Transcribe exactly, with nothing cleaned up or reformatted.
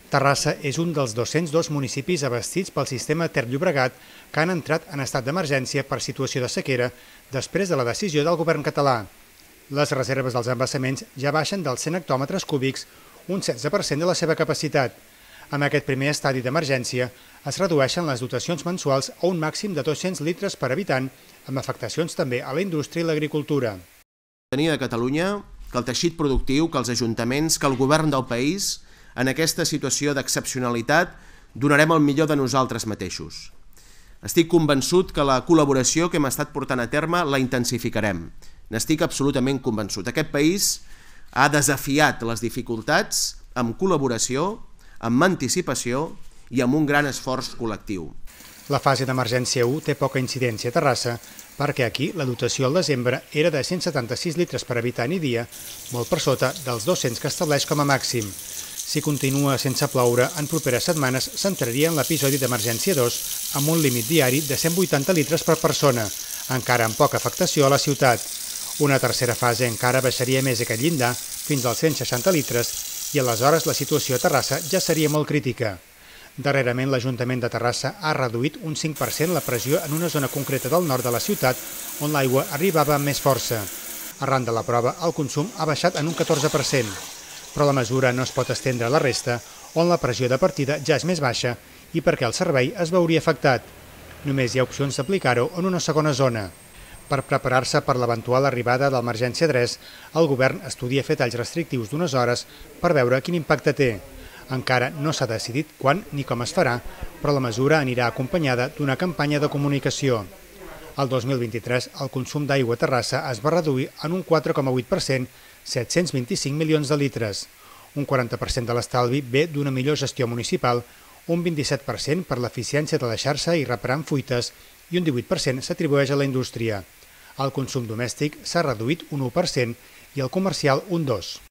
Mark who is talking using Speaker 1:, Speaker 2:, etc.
Speaker 1: Terrassa és un dels dos-cents dos municipis abastits pel sistema Ter Llobregat que han entrat en estat d'emergència per situació de sequera després de la decisió del govern català. Les reserves dels embassaments ja baixen dels cent hectòmetres cúbics, un setze per cent de la seva capacitat. Amb aquest primer estadi d'emergència es redueixen les dotacions mensuals a un màxim de dos-cents litres per habitant, amb afectacions també a la indústria i l'agricultura.
Speaker 2: Tenir a Catalunya que el teixit productiu, que els ajuntaments, que el govern del país, en aquesta situació d'excepcionalitat, donarem el millor de nosaltres mateixos. Estic convençut que la col·laboració que hem estat portant a terme la intensificarem. N'estic absolutament convençut. Aquest país ha desafiat les dificultats amb col·laboració, amb anticipació i amb un gran esforç col·lectiu.
Speaker 1: La fase d'emergència u té poca incidència a Terrassa perquè aquí la dotació al desembre era de cent setanta-sis litres per habitant i dia, molt per sota dels dos-cents que estableix com a màxim. Si continua sense ploure, en properes setmanes s'entraria en l'episodi d'emergència dos amb un límit diari de cent vuitanta litres per persona, encara amb poca afectació a la ciutat. Una tercera fase encara baixaria més aquest llindar, fins als cent seixanta litres, i aleshores la situació a Terrassa ja seria molt crítica. Darrerament, l'Ajuntament de Terrassa ha reduït un cinc per cent la pressió en una zona concreta del nord de la ciutat, on l'aigua arribava amb més força. Arran de la prova, el consum ha baixat en un catorze per cent. Però la mesura no es pot estendre a la resta, on la pressió de partida ja és més baixa i perquè el servei es veuria afectat. Només hi ha opcions d'aplicar-ho en una segona zona. Per preparar-se per l'eventual arribada d'emergència tres, el govern estudia fer talls restrictius d'unes hores per veure quin impacte té. Encara no s'ha decidit quan ni com es farà, però la mesura anirà acompanyada d'una campanya de comunicació. El dos mil vint-i-tres, el consum d'aigua a Terrassa es va reduir en un quatre coma vuit per cent, set-cents vint-i-cinc milions de litres. Un quaranta per cent de l'estalvi ve d'una millor gestió municipal, un vint-i-set per cent per l'eficiència de la xarxa i reparant fuites i un divuit per cent s'atribueix a la indústria. El consum domèstic s'ha reduït un u per cent i el comercial un dos per cent.